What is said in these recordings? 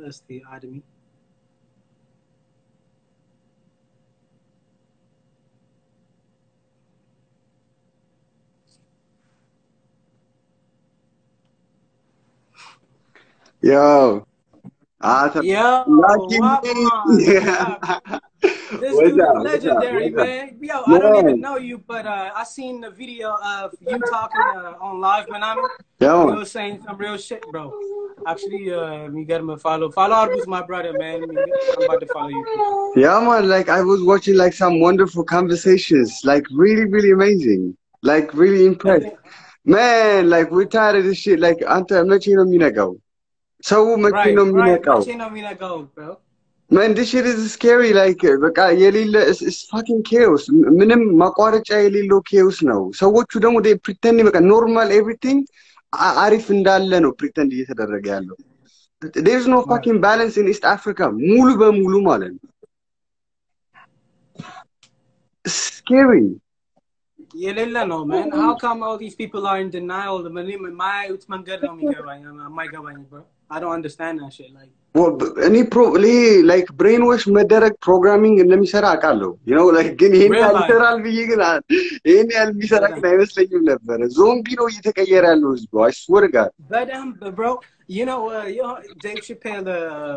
the admin. Yo. Yo, Lucky Wagwan, me. what's up? This What's dude is up? legendary, man. Yo, I don't even know you, but I seen the video of you talking on live, Manami. Yeah, You were saying some real shit, bro. Actually, you got him a follow. Follow Arbus, my brother, man. I'm about to follow you. yeah, man. Like I was watching like some wonderful conversations, like really, really amazing, like really impressed. Man, like we're tired of this shit. Like anta mechi no minagaw. So mechi no Right. minagaw. Machi no mina go, bro. Man, this shit is scary. Like, በቃ የሌለ it's fucking chaos. ምንም ማቋረጫ የሌለው chaos ነው። ሰዎቹ ደግሞ they pretend በቃ normal everything አሪፍ እንዳለ ነው pretend እየተደረገ ያለው. There's no fucking balance in East Africa. ሙሉ በሙሉ ማለት ነው. Scary. የሌለ ነው, man. How come all these people are in denial? የማያዩት መንገድ ነው የማይገባኝ, bro. I don't understand that shit. Like, እኔ like brainwash መደረግ ፕሮግራሚንግ እንደሚሰራ አውቃለሁ. You know, like ግን ይሄን ያህል ይሰራል ብዬ ግን ይሄን ያህል የሚሰራ ግን አይመስለኝም ነበር. ዞምቢ ነው እየተቀየረ ያለው ህዝቡ. I swear to God. But bro, you know, Dave Chappelle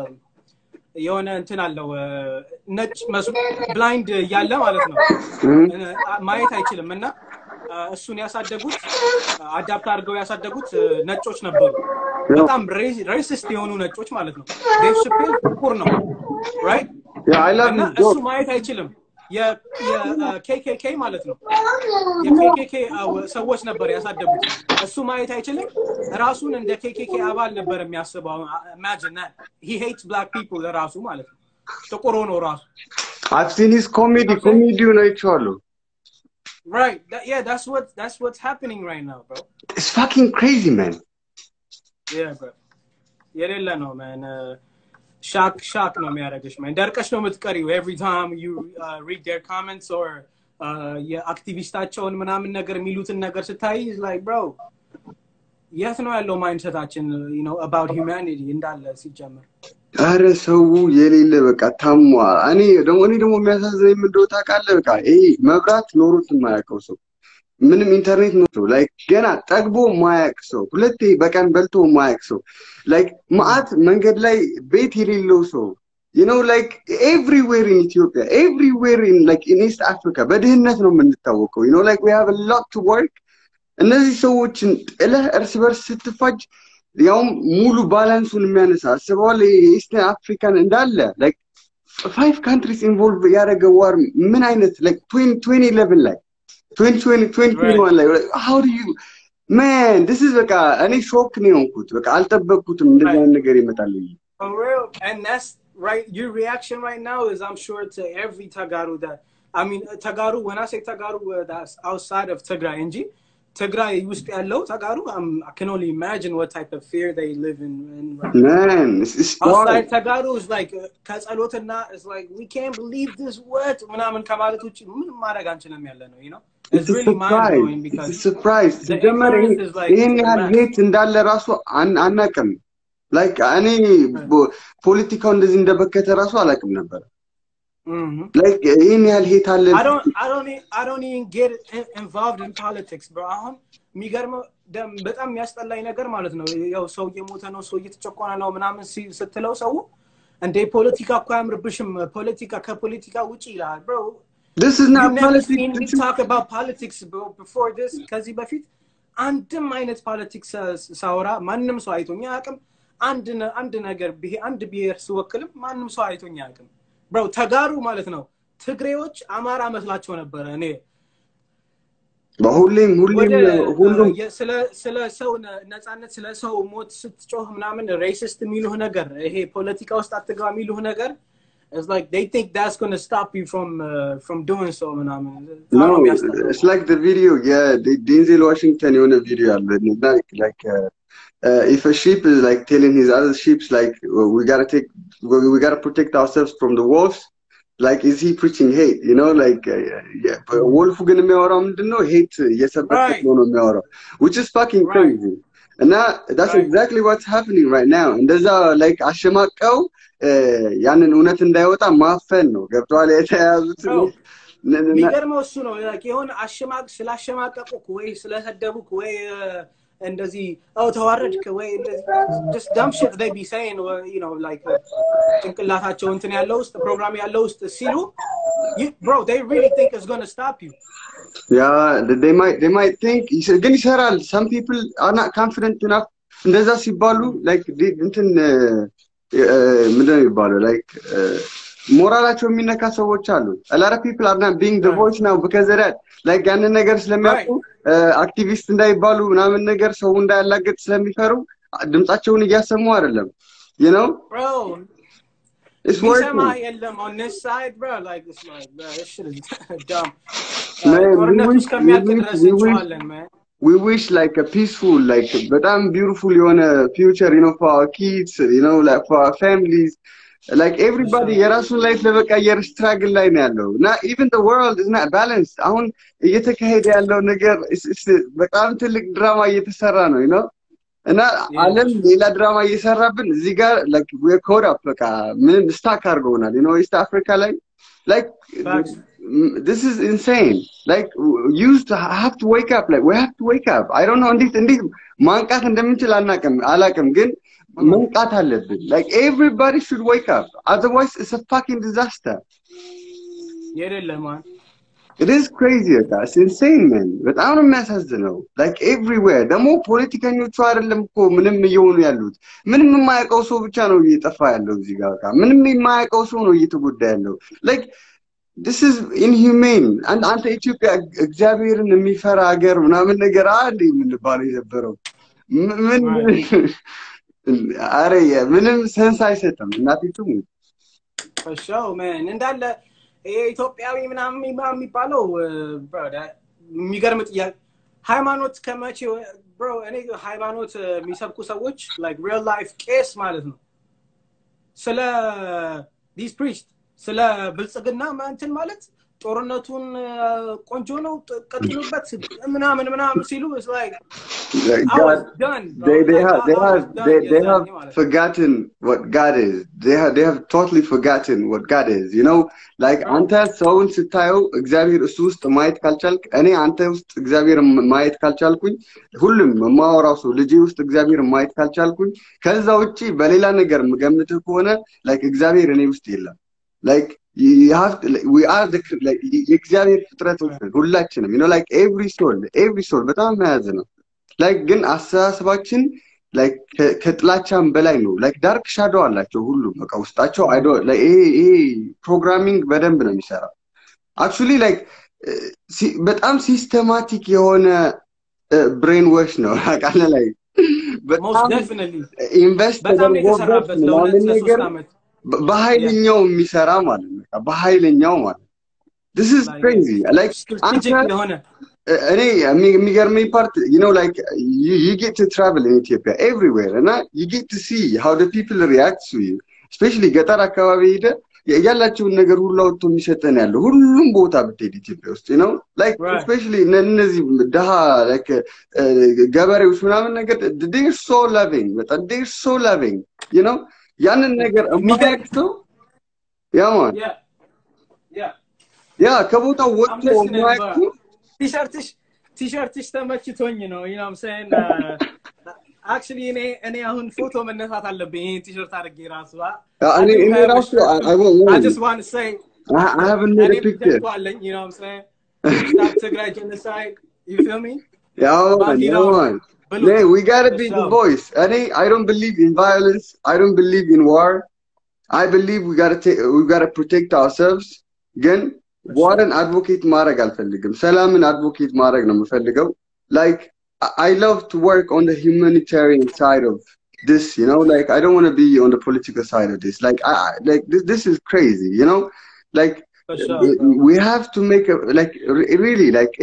የሆነ እንትን አለው ነጭ ብላይንድ ያለ ማለት ነው ማየት አይችልም እና እሱን ያሳደጉት አዳፕት አድርገው ያሳደጉት ነጮች ነበሩ በጣም ሬሲስት የሆኑ ነጮች ማለት ነው ዴቭ ቻፔል ጥቁር ነው right yeah I love እና እሱ ማየት አይችልም የኬኬኬ ማለት ነው የኬኬኬ ሰዎች ነበር ያሳደጉት እሱ ማየት አይችልም ራሱን እንደ ኬኬኬ አባል ነበር የሚያስበው imagine that he hates black people ራሱ ማለት ነው ጥቁር ሆኖ ራሱ I've seen his comedy ነው አይቼዋለሁ right that's what's happening right now bro it's fucking crazy man yeah bro የሌለ ነው man shock no የሚያደርግሽ man ደርቀሽ ነው የምትቀሪው every time you read their comments or የአክቲቪስታቸውን ምናምን ነገር የሚሉትን ነገር ስታይ is like bro የት ነው ያለው ማይንድሰታችን you know about humanity እንዳለ ሲጀምር አረ ሰው የሌለ በቃ ታሟ እኔ ደግሞ የሚያሳዝነኝ ምንድነው ታውቃለህ በቃ ይሄ መብራት ኖሮት የማያውቀው ሰው ምንም ኢንተርኔት ነው like ገና ጠግቦ ማያውቅ ሰው ሁለቴ በቀን በልቶ ማያውቅ ሰው like ማአት መንገድ ላይ ቤት የሌለው ሰው you know like everywhere in Ethiopia everywhere in like in East Africa በድህነት ነው የምንታወቀው you know like we have a lot to work እነዚህ ሰዎችን ጥለህ እርስ በርስ ስትፋጅ ያው ሙሉ ባላንሱን የሚያነሳ አስበዋል ኢስት አፍሪካን እንዳለ like 5 countries involved ያደረገ war ምን አይነት like 2011 ላይ 2021 ላይ how do you man this is በቃ እኔ ሾክ ነው የሆንኩት በቃ አልጠበቅኩትም እንደዚህ አይነት ነገር ይመጣል for real and that's right your reaction right now is I'm sure to every Tagaru that I mean Tagaru when I say Tagaru that's outside of Tigray እንጂ Tigray ውስጥ ያለው Tagaru I can only imagine what type of fear they live in man it's outside Tagaru is like ከጸሎትና is like we can't believe this word ምናምን ከማለት ውጪ ምንም ማድረግ አንችልም ያለ ነው you know it's really mind blowing because it's a surprise ይሄን ያህል ሄት እንዳለ ራሱ አናውቅም like እኔ ፖለቲካው እንደዚህ እንደበከተ ራሱ አላውቅም ነበር like ይሄን ያህል ሄት አለ I don't even get involved in politics bro አሁን የሚገርመው በጣም የሚያስጠላኝ ነገር ማለት ነው ያው ሰው እየሞተ ነው ሰው እየተጨቆነ ነው ምናምን ስትለው ሰው እንደ ፖለቲካ እኮ ያምርብሽም ፖለቲካ ከፖለቲካ ውጪ ይላል bro this is not politics we talk about politics bro before this ከዚህ በፊት አንድም አይነት ፖለቲክስ ሳወራ ማንንም ሰው አይቶኛ አቅም አንድ ነገር አንድ ብሔር ሲወክልም ማንንም ሰው አይቶኛ አቅም bro ተጋሩ ማለት ነው ትግሬዎች አማራ መስላቸው ነበር እኔ በሁሉም ስለ ሰው ነፃነት ስለ ሰው ሞት ስትጮህ ምናምን ሬሲስት የሚሉህ ነገር ይሄ ፖለቲካ ውስጥ አትገባ የሚሉህ ነገር it's like they think that's going to stop you from doing so ምናምን no it's like the video yeah Denzel Washington on a video like if a sheep is like telling his other sheep like we got to protect ourselves from the wolves like is he preaching hate you know like yeah wolf going to የሚያወራው ምንድነው hate የሰበከ ነው የሚያወራው which is fucking crazy እና that's exactly what's happening right now እንደዛ like አሸማቀው ያንን እውነት እንዳይወጣ ማፈን ነው ገብቷል የተያዙት የሚገርመው እሱ ነው የሆነ ስላሸማቀቁ ወይ ስለሰደቡክ ወይ እንደዚህ ተዋረድክ ወይ እንደዚህ just dumb shit they be saying or, you know like ጭንቅላታቸው እንትን ያለው ውስጥ ፕሮግራም ያለው ውስጥ ሲሉ bro they really think it's going to stop you yeah they might think ግን ይሰራል some people are not confident enough እንደዛ ሲባሉ like እንትን ምንድነው ይባላል like ሞራላቸው የሚነካ ሰዎች አሉ a lot of people are not being the voice now because of that like ያንን ነገር ስለሚያውቁ አክቲቪስት እንዳይባሉ ምናምን ነገር ሰው እንዳያላገጥ ስለሚፈሩ ድምጻቸውን እያሰሙ አይደለም you know bro it's working on this side bro like this like bro this shit is dumb man we wish like a peaceful like but beautiful future you know for our kids you know like for our families like everybody yarasun life ለበቀየር struggle ላይ ነው ያለው now even the world is not balanced አሁን እየተካሄደ ያለው ነገር በጣም ትልቅ ድራማ እየተሰራ ነው you know እና ዓለም ሌላ ድራማ እየሰራብን እዚህ ጋር like we are caught up በቃ ምን ስታክ አድርገውናል you know East Africa like this is insane like you have to wake up like we have to wake up I don't know እንዴት ማንቃት እንደምንችል አላቅም ግን መንቃት አለብን like everybody should wake up otherwise it's a fucking disaster man it is crazy it's insane man በጣም ነው የሚያሳዝነው like everywhere ደግሞ ፖለቲከኞቹ አይደለም እኮ ምንም እየሆኑ ያሉት ምንም የማያውቀው ሰው ብቻ ነው እየጠፋ ያለው እዚህ ጋር ምንም የማያውቀው ሰው ነው እየተጎዳ ያለው like this is inhumane and አንተ ኢትዮጵያ እግዚአብሔርን የሚፈራ ሀገር ምናምን ነገር አንዴ ምን ባለው የነበረው ምን አረ ምንም ሰንስ አይሰጥም እናቲቱ ሾው ማን እንዳለ ኢትዮጵያዊ ምናምን የሚባለው brother የሚገርም ጥያቄ ሃይማኖት ከመቼ bro እኔ ሃይማኖት የሚሰብኩ ሰዎች like real life case ማለት ነው ስለ these priests ስለ ብልጽግና እንትን ማለት ጦርነቱን ቆንጆ ነው ቀጥሉበት ምናምን ሲሉ is like God, they have forgotten what God is they have totally forgotten what God is you know like አንተ ሰውን ስታየው እግዚአብሔር እሱ ውስጥ ማየት ካልቻልክ እኔ አንተ ውስጥ እግዚአብሔር ማየት ካልቻልኩኝ ሁሉም ማወራው ሰው ልጅ ውስጥ እግዚአብሔር ማየት ካልቻልኩኝ ከዛ ውጪ በሌላ ነገር መገምተህ ከሆነ like እግዚአብሔር እኔ ውስጥ የለም like you have to, like, we are the like እግዚአብሔር ፍጥረቶች ሁላችንም you know like every soul በጣም መያዝ ነው like ግን አስተሳሰባችን like ከጥላቻም በላይ ነው like dark shadow አላቸው ሁሉ በቃ ውስጣቸው like ይሄ ፕሮግራሚንግ በደንብ ነው የሚሰራው actually like በጣም ሲስተማቲክ የሆነ brain wash ነው አቃለ ላይ most definitely invest በጣም የተሰራበት ለሁለት ዓመት በኃይለኛው የሚሰራ ማለት ነው በኃይለኛው ማለት this is crazy like እኔ የሚገርመኝ part you know like you get to travel in Ethiopia everywhere and you get to see how the people react to you especially ገጠር አካባቢ ሄደ ያላችሁን ነገር ሁሉ አውጥቶ የሚሰጠን ያለው ሁሉም ቦታ ብትሄድ ኢትዮጵያ ውስጥ you know like especially እነዚህ ደሃ like ገበሬዎች ምናምን ነገር they're so loving but they're so loving you know ያንን ነገር የሚያክተው ያማን ያ ከቦታው ወጥቶ ማይኩ ቲሸርትሽ ተመችቶኝ ነው you know what I'm saying actually እኔ አሁን ፎቶ መነሳት አለብኝ ይሄን ቲሸርት አድርጌ ራሱ እኔ ራሱ I just want to say I haven't made a picture you know what I'm saying stop Tigray genocide you feel me yeah no, we gotta be the voice. I don't believe in violence. I don't believe in war. I believe we gotta protect ourselves. Again, war and advocate ማረግ አልፈልግም ሰላምን advocate ማረግ ነው የምፈልገው like I love to work on the humanitarian side of this you know like I don't want to be on the political side of this like like this is crazy you know like we have to make a like really like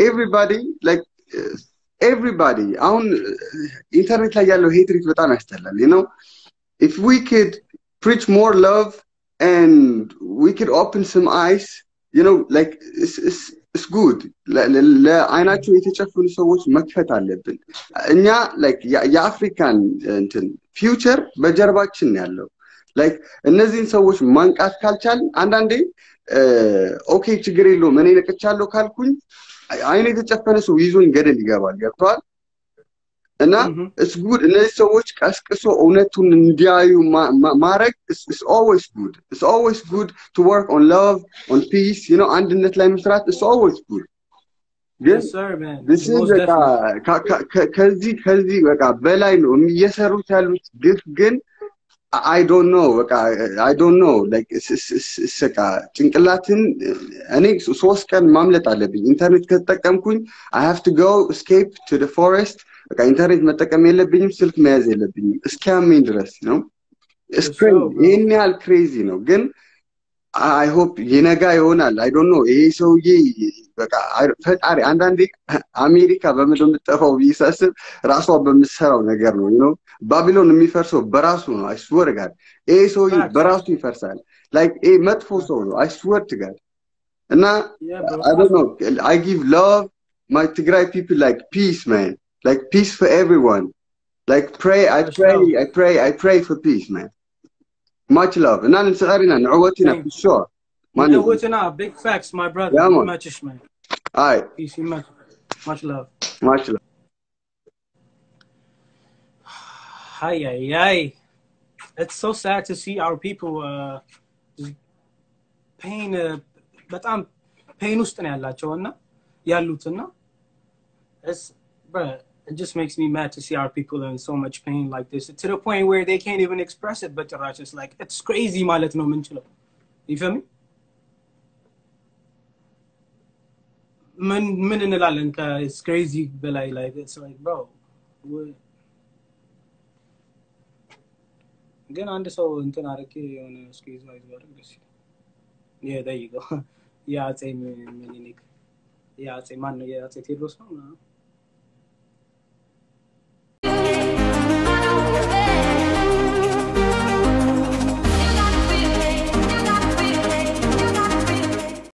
everybody on internet ላይ ያለው hatred በጣም ያስተላል you know if we could preach more love and we could open some eyes you know like it's good ለአይናቸው የተጨፈኑ ሰዎች መክፈት አለብን እኛ like የአፍሪካን እንትን ፊውቸር በጀርባችን ያለው like እነዚህን ሰዎች ማንቃት ካልቻል አንዳንዴ ኦኬ ችግር የለውም እኔ ነቅቻለሁ ካልኩኝ አይኔ የተጨፈነ ሰው ይዞን ገደል ይገባል ገብቷል እና it's good እነዚህ ሰዎች ቀስቅሶ እውነቱን እንዲያዩ ማረግ is always good to work on love on peace you know አንድነት ላይ መስራት is always good yes sir man this is ከዚህ በቃ በላይ ነው እየሰሩት ያሉት ግፍ ግን I don't know like ስቃ ጭንቅላትን እኔ 3 ቀን ማምለጥ አለብኝ ኢንተርኔት ከተጠቀምኩኝ I have to go escape to the forest በቃ ኢንተርኔት መጠቀም የለብኝም ስልክ መያዝ የለብኝም እስኪያመኝ ድረስ ነው it's crazy ይሄን ያህል crazy ነው ግን I hope የነጋ ይሆናል I don't know ይሄ ሰውዬ በቃ ፈጣሪ አንዳንዴ አሜሪካ በመደም ተጠፋው ቢሳስብ ራሷ በመሰራው ነገር ነው you know ባቢሎን የሚፈርሰው በራሱ ነው I swear to God ይሄ ሰውዬ በራሱ ይፈርሳል like ይሄ መጥፎ ሰው ነው I swear to God እና I don't know I give love my Tigray people like peace man like peace for everyone like I pray for peace man much love and I'm sorry نعوتنا for sure نعوتنا big facts my brother yeah, much man all right peace much love hi it's so sad to see our people በጣም pain ውስጥ ነው ያላቸውና ያሉትና it's bro it just makes me mad to see our people in so much pain like this to the point where they can't even express it but it's like it's crazy ማለት ነው ምንችለው you feel me ምን እንላለን it's crazy but like it's like bro ግን አንድ ሰው እንትን አረከ የሆነ ስኬዝ ዋይዝ ባደረግ ደስ yeah there you go ያጼ ምኒክ ያጼ ማን ነው ያጼ ቴዎድሮስ ነው